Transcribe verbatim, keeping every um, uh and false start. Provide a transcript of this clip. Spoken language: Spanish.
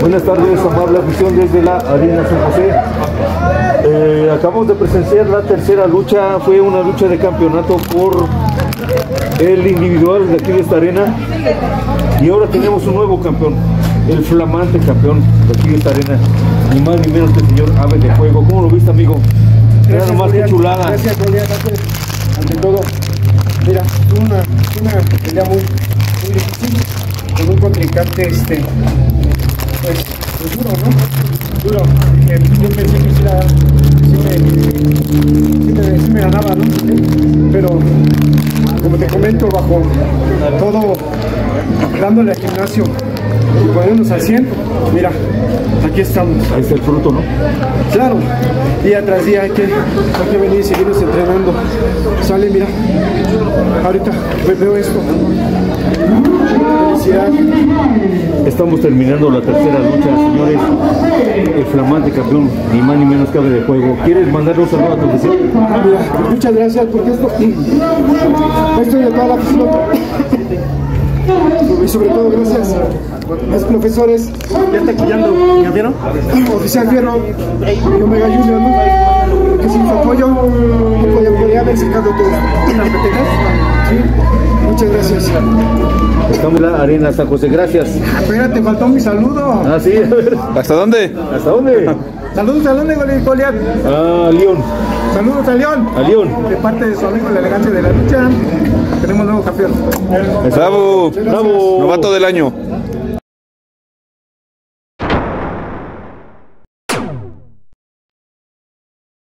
Buenas tardes, amable afición desde la Arena San José. Eh, acabamos de presenciar la tercera lucha, fue una lucha de campeonato por el individual de aquí de esta arena. Y ahora tenemos un nuevo campeón, el flamante campeón de aquí de esta arena, ni más ni menos que el señor Ave de Fuego. ¿Cómo lo viste, amigo? Era nomás que chulada. Gracias, Goliat, gracias. Ante todo, mira, una, una pelea muy, muy difícil, con un contrincante, este, pues, pues duro, ¿no? Duro, que yo pensé que sí, la, sí, me, sí, me, sí me ganaba, ¿no? Pero, como te comento, bajo todo, dándole al gimnasio y poniéndonos al cien, mira, aquí estamos. Ahí está el fruto, ¿no? Claro, día tras día hay que, hay que venir y seguirnos entrenando. Sale, mira, ahorita veo esto. Felicidad. Estamos terminando la tercera lucha, señores. El flamante campeón, ni más ni menos que Ave de Fuego. ¿Quieres mandarle un saludo a tu afición? Mira, muchas gracias, porque esto, esto es de toda la afición. Y sobre todo gracias a los profesores. Ya está quillando, ¿ya vieron? Oficial Fierro y Omega Junior, ¿no? Que sin su apoyo no podía, podía haber sacado todas las petejas. ¿Sí? Muchas gracias. Estamos en la Arena San José, gracias. Espérate, faltó mi saludo. Ah, sí, a ver. ¿Hasta dónde? ¿Hasta dónde? Saludos a dónde, Goliat. Ah, León. Saludos a León. A León. De parte de su amigo la elegancia de la lucha. Tenemos nuevo campeón. Bravo. Bravo. Novato del año.